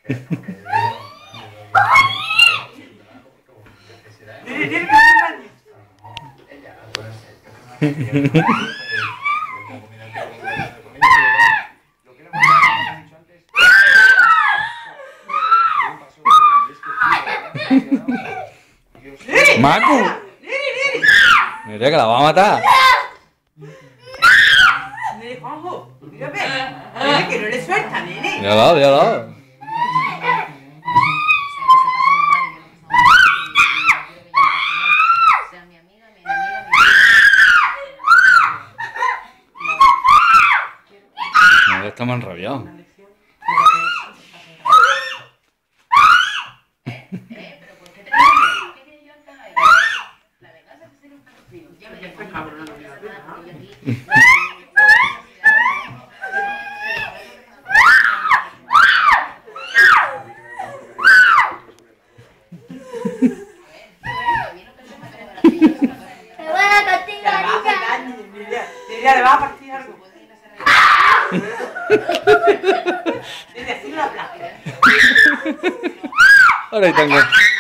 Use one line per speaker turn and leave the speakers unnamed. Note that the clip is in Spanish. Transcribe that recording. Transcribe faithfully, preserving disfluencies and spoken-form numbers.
Dile, dile que no te
¡Macu! Mira que la va a matar.
Nene, Juanjo, mira, ve. Nene, que no le suelta, nene.
Míralo, míralo. No, estamos enrabiados.
Le va a partir algo. Dile, así no la plata.
Ahora ahí tengo.